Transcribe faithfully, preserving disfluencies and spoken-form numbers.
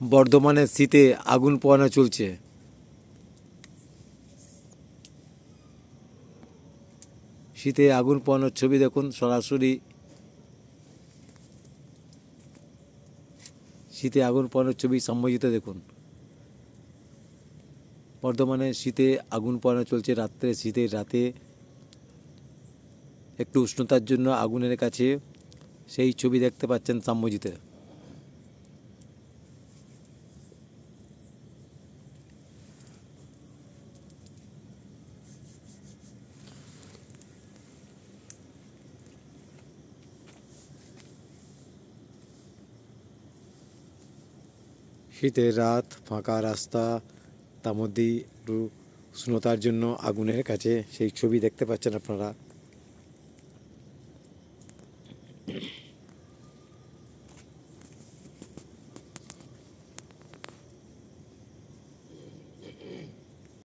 বর্ধমানে শীতে আগুন পোহানো চলছে। শীতে আগুন পোহানোর ছবি দেখুন সরাসরি। শীতে আগুন পোহানোর ছবি সম্মোহিত দেখুন। বর্ধমানে শীতে আগুন পোহানো চলছে। রাত্রে শীতের রাতে একটু উষ্ণতার জন্য আগুনের কাছে সেই ছবি দেখতে পাচ্ছেন সাম্যজিতে। শীতের রাত, ফাঁকা রাস্তা, তার মধ্যেই একটু উষ্ণতার জন্য আগুনের কাছে সেই ছবি দেখতে পাচ্ছেন আপনারা।